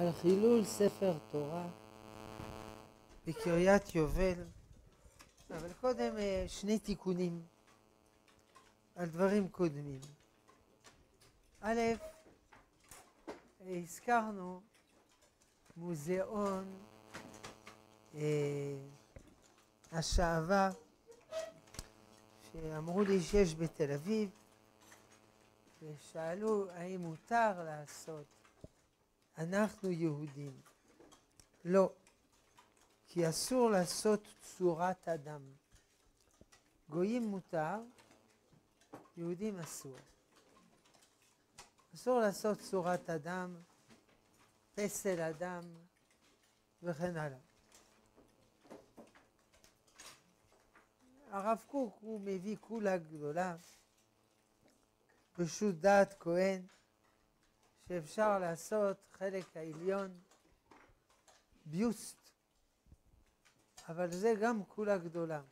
על חילול ספר תורה בקריית יובל, אבל קודם שני תיקונים על דברים קודמים. א', הזכרנו מוזיאון השעווה שאמרו לי שיש בתל אביב, ושאלו האם מותר לעשות. אנחנו יהודים. לא, כי אסור לעשות צורת אדם. גויים מותר, יהודים אסור. אסור לעשות צורת אדם, פסל אדם וכן הלאה. הרב קוק הוא מביא כולה גדולה, פשוט דעת כהן, שאפשר לעשות חלק העליון ביוסט, אבל זה גם כולה גדולה.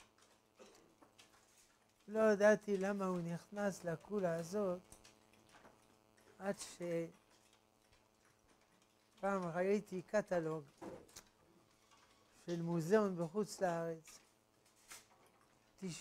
לא ידעתי למה הוא נכנס לכולה הזאת, עד שפעם ראיתי קטלוג של מוזיאון בחוץ לארץ. 90%, 95%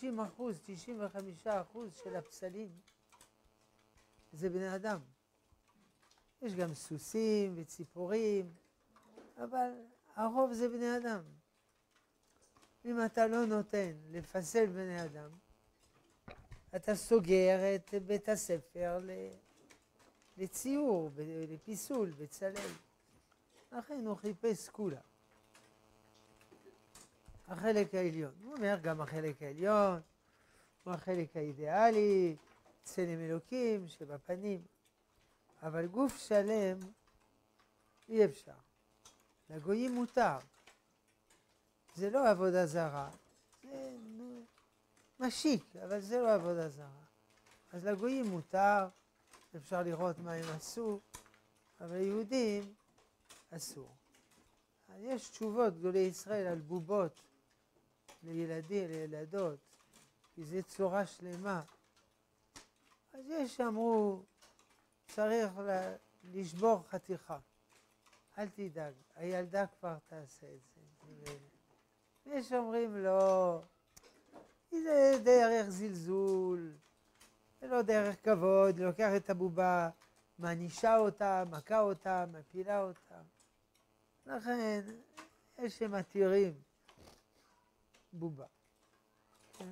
של הפסלים זה בני אדם. יש גם סוסים וציפורים, אבל הרוב זה בני אדם. אם אתה לא נותן לפסל בני אדם, אתה סוגר את בית הספר לציור, לפיסול, בצלם. לכן הוא חיפש כולה. החלק העליון. הוא אומר גם החלק העליון, הוא החלק האידיאלי, צלם אלוקים שבפנים. אבל גוף שלם אי אפשר. לגויים מותר. זה לא עבודה זרה. זה משיק, אבל זה לא עבודה זרה. אז לגויים מותר, אפשר לראות מה הם עשו, אבל ליהודים אסור. אז יש תשובות גדולי ישראל על בובות לילדים, לילדות, כי זה צורה שלמה. אז יש שאמרו, צריך לשבור חתיכה. אל תדאג, הילדה כבר תעשה את זה. ויש שאומרים לא, זה דרך זלזול, זה לא דרך כבוד, לוקח את הבובה, מענישה אותה, מכה אותה, מפילה אותה. לכן יש שמתירים בובה. כן?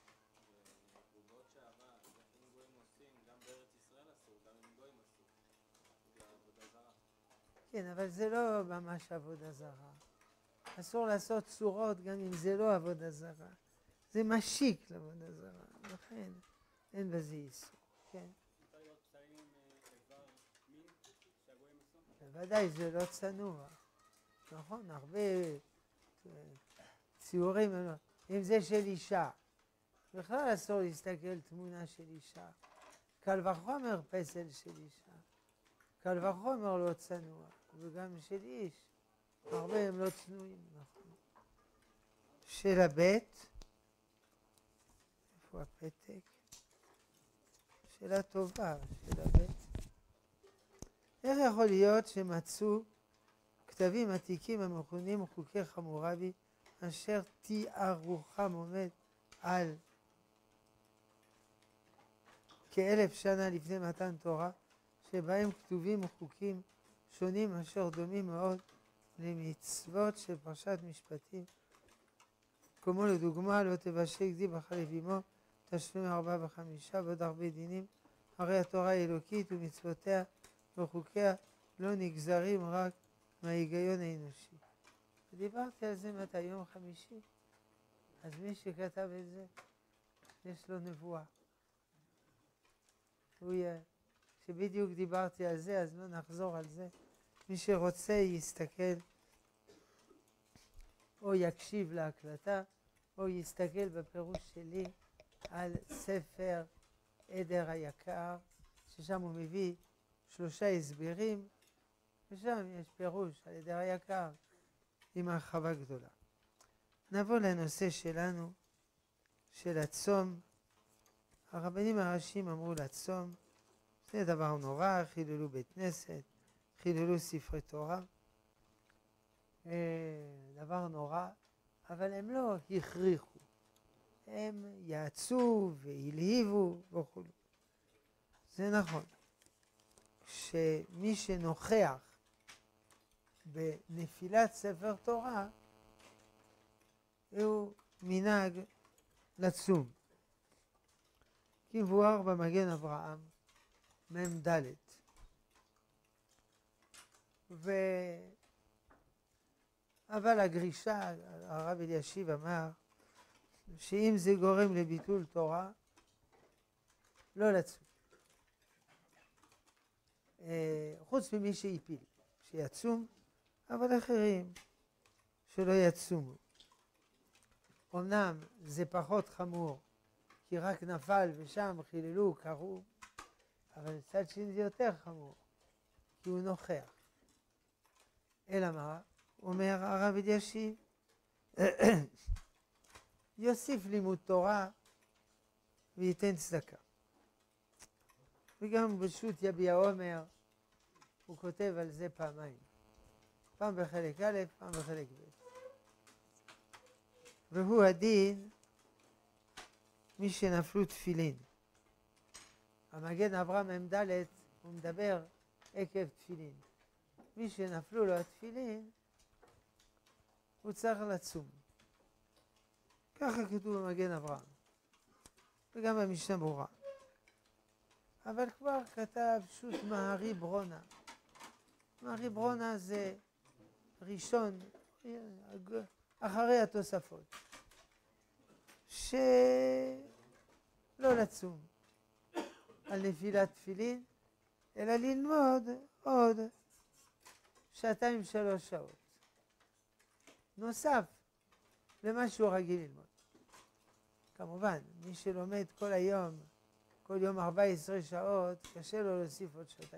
כן, אבל זה לא ממש עבודה זרה. אסור לעשות צורות גם אם זה לא עבודה זרה. זה משיק לעבודה זרה, לכן אין בזה איסור. כן? בוודאי זה לא צנוע. נכון, הרבה ציורים, אם זה של אישה. בכלל אסור להסתכל תמונה של אישה. קל וחומר פסל של אישה. קל וחומר לא צנוע. וגם של איש, הרבה הם לא צנועים, נכון. שאלה ב', איפה הפתק? שאלה טובה, שאלה ב'. איך יכול להיות שמצאו כתבים עתיקים המכונים חוקי חמורבי, אשר תיארוכם עומד על כ-1000 שנה לפני מתן תורה, שבהם כתובים חוקים שונים אשר דומים מאוד למצוות של פרשת משפטים, כמו לדוגמה לא תבשל גדי בחלב אמו, תשלום 4 ו5 ועוד הרבה דינים. הרי התורה האלוקית ומצוותיה וחוקיה לא נגזרים רק מההיגיון האנושי. דיברתי על זה מתי? יום חמישי. אז מי שכתב את זה, יש לו נבואה. שבדיוק דיברתי על זה, אז לא נחזור על זה. מי שרוצה יסתכל או יקשיב להקלטה או יסתכל בפירוש שלי על ספר עדר היקר, ששם הוא מביא 3 הסברים, ושם יש פירוש על עדר היקר עם הרחבה גדולה. נבוא לנושא שלנו, של הצום. הרבנים הראשיים אמרו לצום, זה דבר נורא, חיללו בית כנסת, חיללו ספרי תורה, דבר נורא, אבל הם לא הכריחו, הם יעצו והלהיבו וכו'. זה נכון, שמי שנוכח בנפילת ספר תורה, הוא מנהג לצום. כמבואר במגן אברהם, מ"ד. אבל הגרישה, הרב אלישיב אמר, שאם זה גורם לביטול תורה, לא לצום. חוץ ממי שהפיל, שיצום, אבל אחרים שלא יצומו. אמנם זה פחות חמור, כי רק נפל ושם חיללו, קראו, אבל מצד שני זה יותר חמור, כי הוא נוכח. אלא מה? אומר הרב אלישיב, יוסיף לימוד תורה וייתן צדקה. וגם בשו"ת יביע אומר, הוא כותב על זה פעמיים. פעם בחלק א', פעם בחלק ב'. והוא הדין מי שנפלו תפילין. המגן אברהם מ"ד הוא מדבר עקב תפילין. מי שנפלו לו התפילין, הוא צריך לצום. ככה כתוב במגן אברהם. וגם במשנה ברורה. אבל כבר כתב שו"ת מהרי ברונה. מהרי ברונה זה ראשון, אחרי התוספות. שלא לצום על נפילת תפילין, אלא ללמוד עוד 2-3 שעות. נוסף למה שהוא רגיל ללמוד. כמובן, מי שלומד כל היום, כל יום 14 שעות, קשה לו להוסיף עוד 2-3.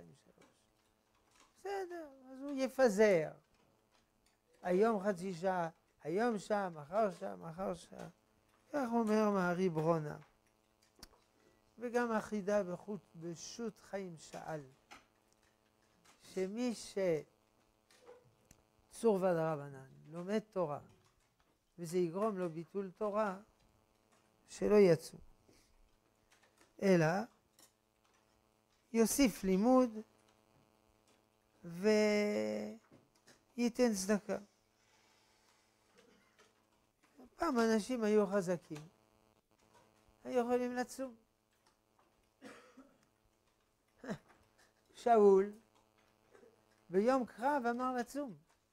בסדר, אז הוא יפזר. היום חצי שעה, היום שעה, מחר שעה, מחר שעה. כך אומר מהרי ברונה. וגם החידה בשו"ת חיים שאל, שמי צור ודרבנן לומד תורה, וזה יגרום לו ביטול תורה, שלא יצום. אלא יוסיף לימוד וייתן צדקה. פעם אנשים היו חזקים, היו יכולים לצום. שאול ביום קרב אמר לצום,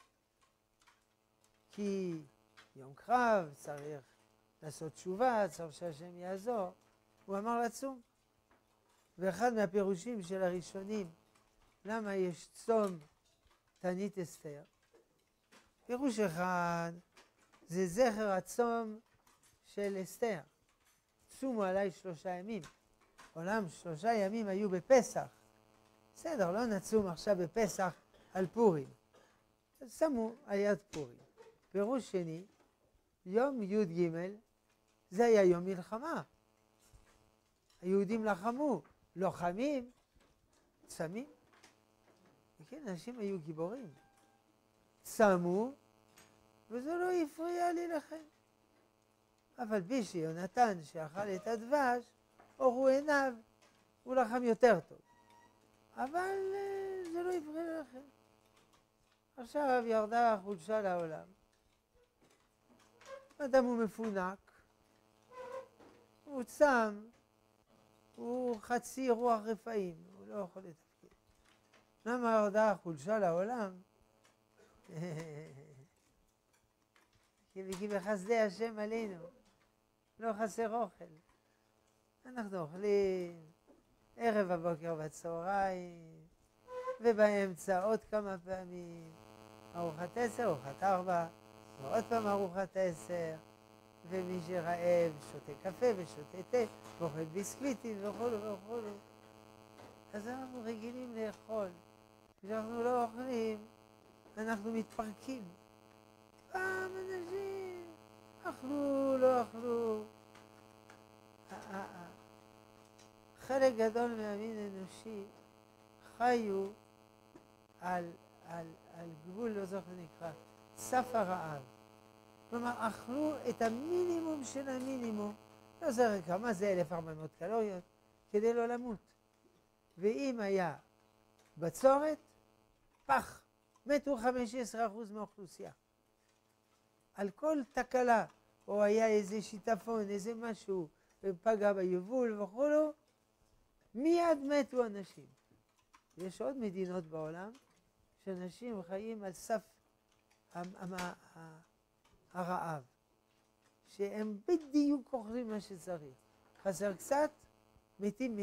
כי יום קרב צריך לעשות תשובה, צריך שהשם יעזור, הוא אמר לצום. ואחד מהפירושים של הראשונים, למה יש צום תענית אסתר? פירוש אחד, זה זכר הצום של אסתר. צומו עליי 3 ימים. עולם 3 ימים היו בפסח. בסדר, לא נצום עכשיו בפסח על פורים. אז שמו על יד פורים. פירוש שני, יום י"ג זה היה יום מלחמה. היהודים לחמו, לוחמים, צמים. וכן, אנשים היו גיבורים. צמו, וזה לא הפריע לי לכם. אבל בישי יונתן שאכל את הדבש, אורו עיניו, הוא לחם יותר טוב. אבל זה לא הפריע לכם. עכשיו ירדה החולשה לעולם. אדם הוא מפונק, הוא צם, הוא חצי רוח רפאים, הוא לא יכול לתפקד. למה ירדה החולשה לעולם? כי בחסדי השם עלינו, לא חסר אוכל. אנחנו אוכלים ערב, הבוקר והצהריים, ובאמצע עוד כמה פעמים ארוחת 10, ארוחת 4, ועוד פעם ארוחת 10, ומי שרעב שותה קפה ושותה תה, ואוכל ביסקוויטים וכולו וכולו. אז אנחנו רגילים לאכול. כשאנחנו לא אוכלים, אנחנו מתפרקים. פעם אנשים אכלו, לא אכלו. חלק גדול מהמין האנושי חיו על גבול, לא זוכר נקרא, סף הרעב. כלומר, אכלו את המינימום של המינימום, לא זוכר כמה זה 1400 קלוריות, כדי לא למות. ואם היה בצורת, פח, מתו 15% מהאוכלוסייה. על כל תקלה, או היה איזה שיטפון, איזה משהו, ופגע ביבול וכולו, מיד מתו אנשים. יש עוד מדינות בעולם שאנשים חיים על סף הרעב, שהם בדיוק אוכלים מה שצריך. חסר קצת, מתים.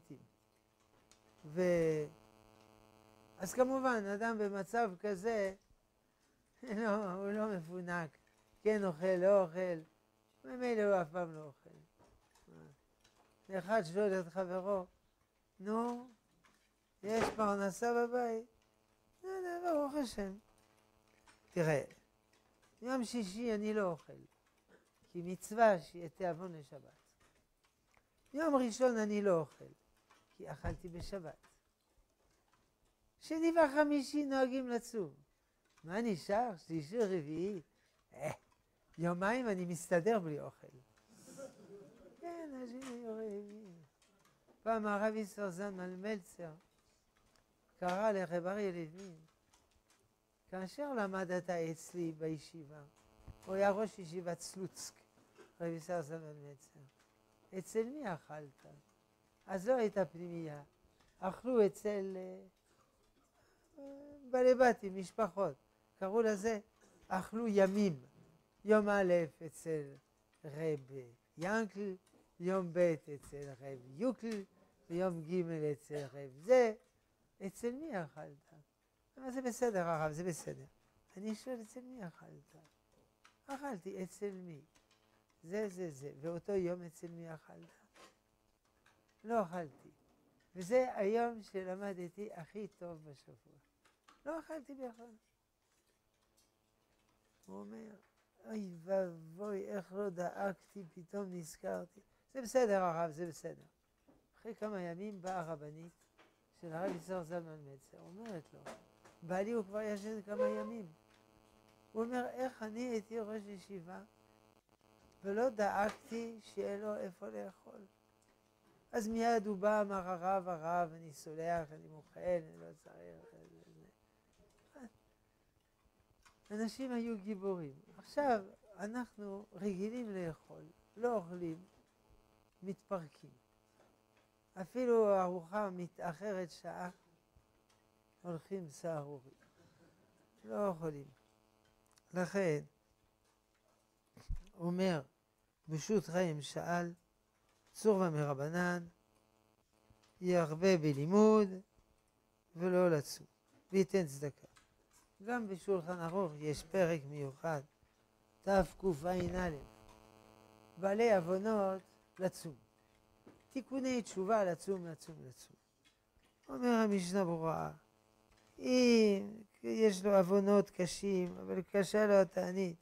אז כמובן, אדם במצב כזה, הוא לא מפונק, כן אוכל, לא אוכל, ממילא הוא אף פעם לא אוכל. אחד שואל את חברו, נו, יש פרנסה בבית? ברוך השם. תראה, יום שישי אני לא אוכל, כי מצווה שיהיה תיאבון לשבת. יום ראשון אני לא אוכל, כי אכלתי בשבת. שני וחמישי נוהגים לצום. מה נשאר? שלישי רביעי? יומיים אני מסתדר בלי אוכל. כן, אנשים היו רעבים. פעם הרב ישראל זלמן מלצר קרא לרב אריה לוין, כאשר למדת אצלי בישיבה, הוא היה ראש ישיבת סלוצק, רב ישראל זלמן מלצר. אצל מי אכלת? אז לא הייתה פנימייה. אכלו אצל בעלי בתים, משפחות. קראו לזה, אכלו ימים. יום א' אצל רב ינקל, יום ב' אצל רב יוקל, ויום ג' אצל רב זה. אצל מי אכלת? זה בסדר הרב, זה בסדר. אני שואל אצל מי אכלת? אכלתי אצל מי? זה. ואותו יום אצל מי אכלת? לא אכלתי. וזה היום שלמדתי הכי טוב בשבוע. לא אכלתי בכלל. הוא אומר, אוי ואבוי, איך לא דאגתי, פתאום נזכרתי. זה בסדר הרב, זה בסדר. אחרי כמה ימים באה הרבנית של הרב ישראל זלמן מלצר, אומרת לו, בעלי הוא כבר ישן כמה ימים. הוא אומר, איך אני הייתי ראש ישיבה ולא דאגתי שיהיה לו איפה לאכול. אז מיד הוא בא, אמר הרב, אני סולח, אני מוחל, אני לא צריך. אנשים היו גיבורים. עכשיו אנחנו רגילים לאכול, לא אוכלים, מתפרקים. אפילו ארוחה מתאחרת שעה, הולכים סהרורים. לא אוכלים. לכן, אומר, בשו"ת חיים שאל, צורבה מרבנן, ירבה בלימוד ולא לצום, וייתן צדקה. גם בשולחן ערוך יש פרק מיוחד, תקע"א, בעלי עוונות לצום. תיקוני תשובה לצום. אומר המשנה ברורה, אם יש לו עוונות קשים, אבל קשה לו התענית,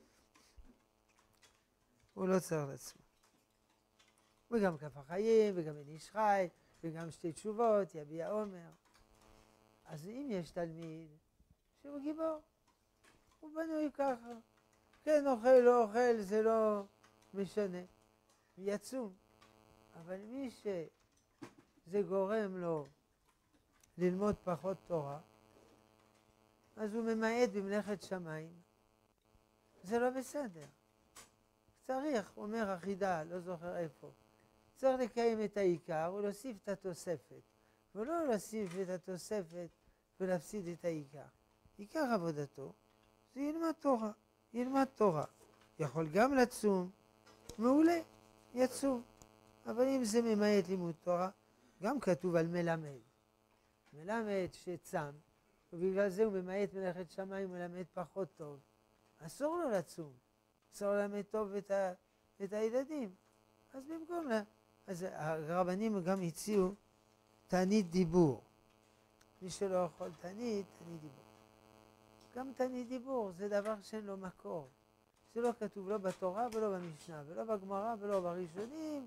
הוא לא צריך לצום. וגם כף החיים, וגם אין איש חי, וגם שתי תשובות, יביע עומר. אז אם יש תלמיד שהוא גיבור, הוא בנוי ככה. כן אוכל, לא אוכל, זה לא משנה. יצום. אבל מי שזה גורם לו ללמוד פחות תורה, אז הוא ממעט במלאכת שמיים. זה לא בסדר. צריך, אומר החידה, לא זוכר איפה, צריך לקיים את העיקר ולהוסיף את התוספת, ולא להוסיף את התוספת ולהפסיד את העיקר. עיקר עבודתו זה ילמד תורה. יכול גם לצום, מעולה, יצום. אבל אם זה ממעט לימוד תורה, גם כתוב על מלמד. מלמד שצם, ובגלל זה הוא ממעט מלאכת שמיים, הוא מלמד פחות טוב. אסור לו לצום, אסור ללמד טוב את הילדים. אז במקום אז הרבנים גם הציעו תענית דיבור. מי שלא יכול תענית דיבור. גם תענית דיבור זה דבר שאין לו מקור. זה לא כתוב לא בתורה ולא במשנה, ולא בגמרא ולא בראשונים.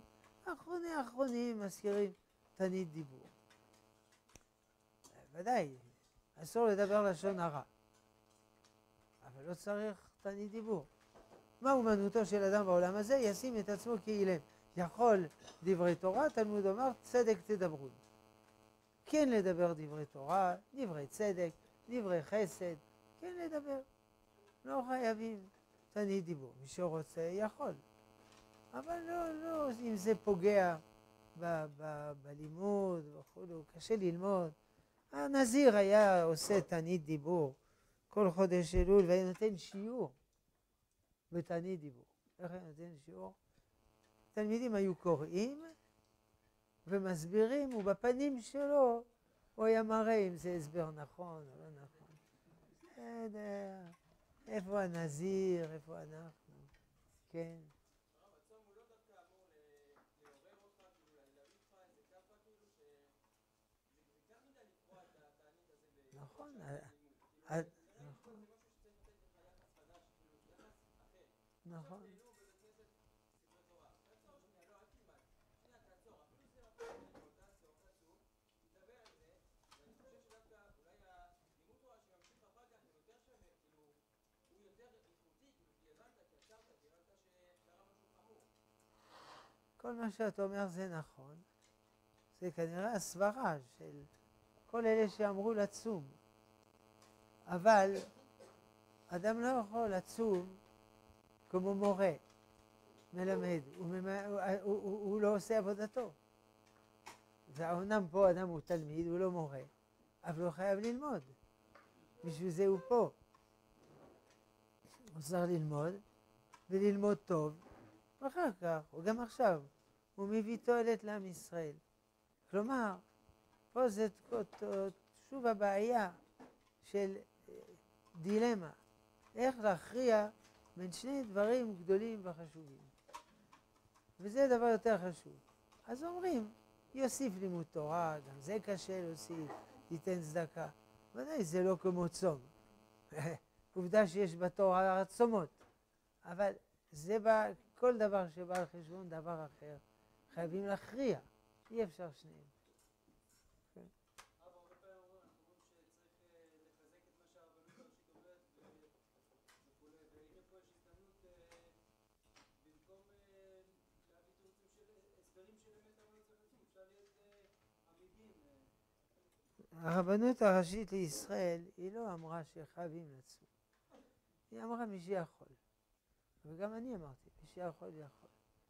האחרונים מזכירים תענית דיבור. ודאי, אסור לדבר לשון הרע. אבל לא צריך תענית דיבור. מה אומנותו של אדם בעולם הזה? ישים את עצמו כאילם. יכול דברי תורה, תלמוד אומר, צדק תדברו. כן לדבר דברי תורה, דברי צדק, דברי חסד, כן לדבר. לא חייבים תענית דיבור. מי שרוצה יכול. אבל לא, אם זה פוגע בלימוד וכו', קשה ללמוד. הנזיר היה עושה תענית דיבור כל חודש אלול והיה נותן שיעור בתענית דיבור. איך היה נותן שיעור? תלמידים היו קוראים ומסבירים, ובפנים שלו הוא היה מראה אם זה הסבר נכון או לא נכון. בסדר, איפה הנזיר, איפה אנחנו? כן. נכון. נכון. כל מה שאת אומר זה נכון. זה כנראה הסברה של כל אלה שאמרו לצום. אבל אדם לא יכול לצום כמו מורה, מלמד. הוא לא עושה עבודתו. ואומנם פה אדם הוא תלמיד, הוא לא מורה, אבל הוא חייב ללמוד. בשביל זה הוא פה. הוא צריך ללמוד, וללמוד טוב, ואחר כך, או גם עכשיו, הוא מביא תועלת לעם ישראל. כלומר, פה זה שוב הבעיה של דילמה. איך להכריע בין שני דברים גדולים וחשובים. וזה דבר יותר חשוב. אז אומרים, יוסיף לימוד תורה, גם זה קשה להוסיף, ייתן צדקה. ודאי, זה לא כמו צום. עובדה שיש בתורה צומות. אבל זה כל דבר שבא על חשבון דבר אחר. חייבים להכריע. אי אפשר שניהם. הרבנות הראשית לישראל היא לא אמרה שחייבים לצום. היא אמרה מי שיכול. וגם אני אמרתי, מי שיכול יכול.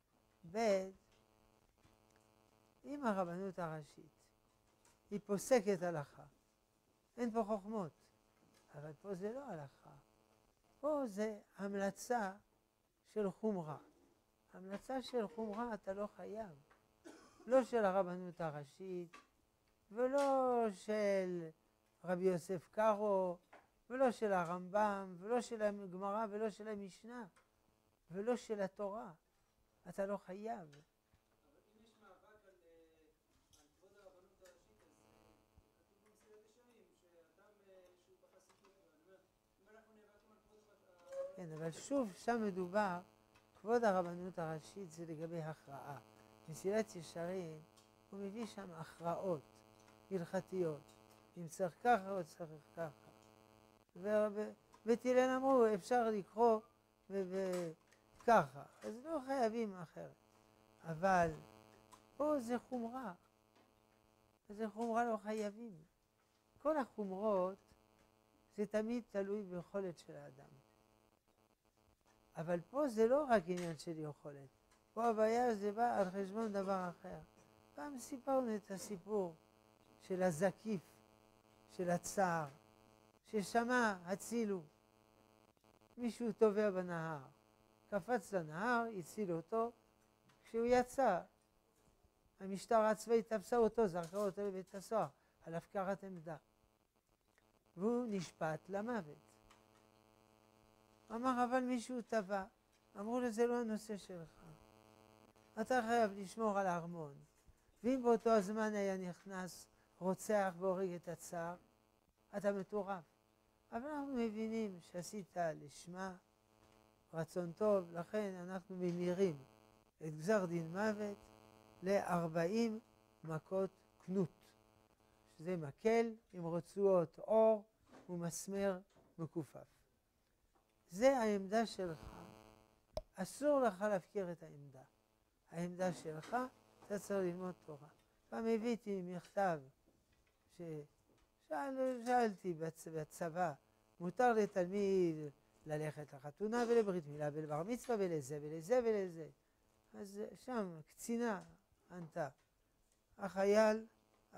אם הרבנות הראשית היא פוסקת הלכה, אין פה חוכמות, אבל פה זה לא הלכה. פה זה המלצה של חומרה. המלצה של חומרה אתה לא חייב. לא של הרבנות הראשית, ולא של רבי יוסף קארו, ולא של הרמב"ם, ולא של הגמרא, ולא של המשנה, ולא של התורה. אתה לא חייב. אבל אם יש מאבק על כבוד הרבנות הראשית, אז כתוב במסילת ישרים שאדם שהוא בחסידות, אם אנחנו נאבקים על כבוד הרבנות... כן, אבל שוב, שם מדובר, כבוד הרבנות הראשית זה לגבי הכרעה. מסילת ישרים, הוא מביא שם הכרעות הלכתיות. אם צריך ככה או צריך ככה. ובית הלל אמרו, אפשר לקרוא ככה. אז לא חייבים אחרת. אבל פה זה חומרה. זה חומרה לא חייבים. כל החומרות זה תמיד תלוי ביכולת של האדם. אבל פה זה לא רק עניין של יכולת. פה הבעיה זה בא על חשבון דבר אחר. פעם סיפרנו את הסיפור של הזקיף, של הצער, ששמע הצילו. מישהו טובע בנהר. קפץ לנהר, הציל אותו. כשהוא יצא, המשטרה הצבאית תפסה אותו, זרקה אותו לבית הסוהר, על הפקרת עמדה. והוא נשפט למוות. אמר, אבל מישהו טבע. אמרו לו, זה לא הנושא שלך. אתה חייב לשמור על הארמון. ואם באותו הזמן היה נכנס רוצח והורג את הצער, אתה מטורף. אבל אנחנו מבינים שעשית לשמה רצון טוב, לכן אנחנו ממירים את גזר דין מוות ל40 מכות קנות. זה מקל עם רצועות אור ומסמר מכופף. זה העמדה שלך. אסור לך להפקיר את העמדה. העמדה שלך, אתה צריך ללמוד תורה. פעם הבאתי מכתב שאלתי בצבא, מותר לתלמיד ללכת לחתונה ולברית מילה ולבר מצווה ולזה ולזה ולזה. אז שם קצינה ענתה, החייל,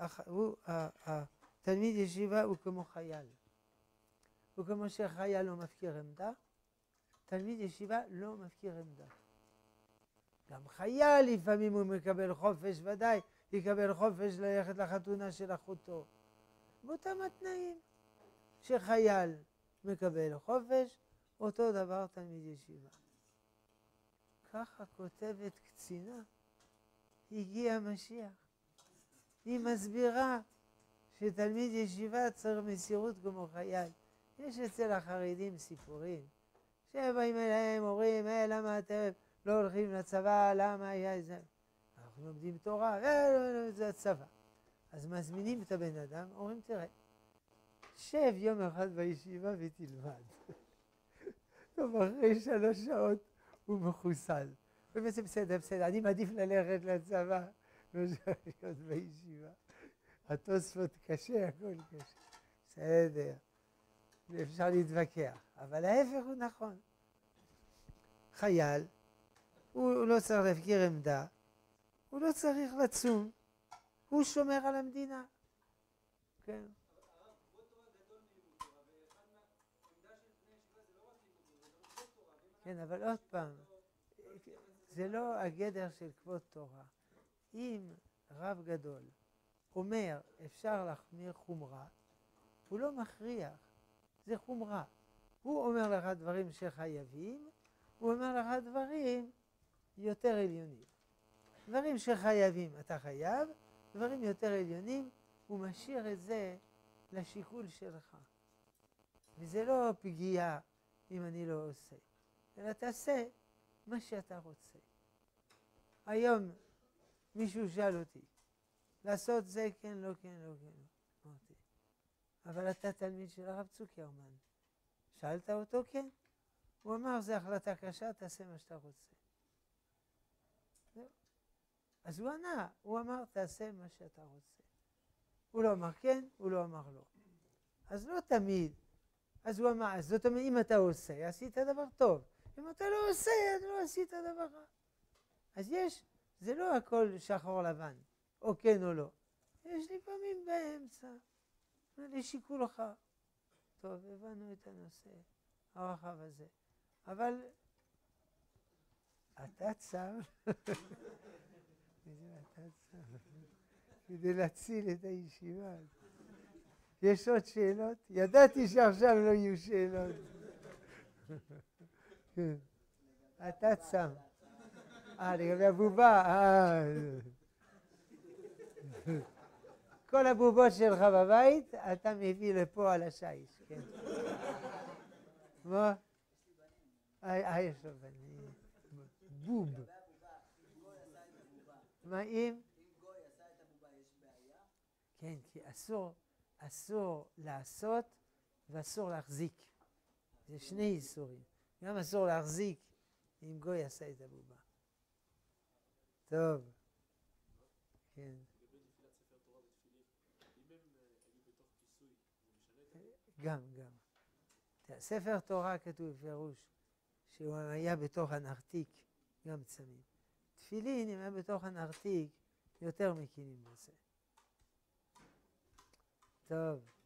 התלמיד ישיבה הוא כמו חייל. וכמו שחייל לא מפקיר עמדה, תלמיד ישיבה לא מפקיר עמדה. גם חייל לפעמים הוא מקבל חופש, ודאי יקבל חופש ללכת לחתונה של אחותו. באותם התנאים שחייל מקבל חופש, אותו דבר תלמיד ישיבה. ככה כותבת קצינה, הגיע המשיח. היא מסבירה שתלמיד ישיבה צריך מסירות כמו חייל. יש אצל החרדים סיפורים שבאים אליהם, אומרים, למה אתם לא הולכים לצבא, למה היה זה? אנחנו לומדים תורה, זה הצבא. אז מזמינים את הבן אדם, אומרים, תראה, שב יום אחד בישיבה ותלמד. טוב, אחרי 3 שעות הוא מחוסל. ובעצם בסדר, אני מעדיף ללכת לצבא, לא להיות בישיבה. התוספות קשה, הכל קשה. בסדר, אפשר להתווכח, אבל ההפך הוא נכון. חייל, הוא לא צריך להפקיר עמדה, הוא לא צריך לצום, הוא שומר על המדינה. כן. כן, אבל עוד פעם, זה לא הגדר של כבוד תורה. אם רב גדול אומר אפשר להחמיר חומרה, הוא לא מכריח, זה חומרה. הוא אומר לך דברים שחייבים, הוא אומר לך דברים יותר עליונים. דברים שחייבים אתה חייב, דברים יותר עליונים, הוא משאיר את זה לשיקול שלך. וזה לא פגיעה אם אני לא עושה, אלא תעשה מה שאתה רוצה. היום מישהו שאל אותי, לעשות זה כן, לא כן, לא כן. אמרתי, אבל אתה תלמיד של הרב צוקרמן. שאלת אותו כן? הוא אמר, זו החלטה קשה, תעשה מה שאתה רוצה. אז הוא ענה, הוא אמר, תעשה מה שאתה רוצה. הוא לא אמר כן, הוא לא אמר לא. אז לא תמיד. אז הוא אמר, זאת אומרת, אם אתה עושה, עשית דבר טוב. אם אתה לא עושה, אז לא עשית דבר רע. אז יש, זה לא הכל שחור לבן, או כן או לא. יש לפעמים באמצע, לשיקולך. טוב, הבנו את הנושא הרחב הזה. אבל אתה צם, כדי להציל את הישיבה. יש עוד שאלות? ידעתי שעכשיו לא יהיו שאלות. אתה צם. לגבי הבובה. כל הבובות שלך בבית, אתה מביא לפה על השיש. כן. מה? יש לו בנים. בוב. מה אם? גוי עשה את הבובה, יש בעיה? כן, כי אסור לעשות ואסור להחזיק. זה שני איסורים. גם אסור להחזיק אם גוי עשה את הבובה. טוב. כן. גם. ספר תורה כתוב בפירוש שהוא היה בתוך הנרתיק, גם צמים. תפילין, אם היה בתוך הנרתיק, יותר מקינים בזה. טוב.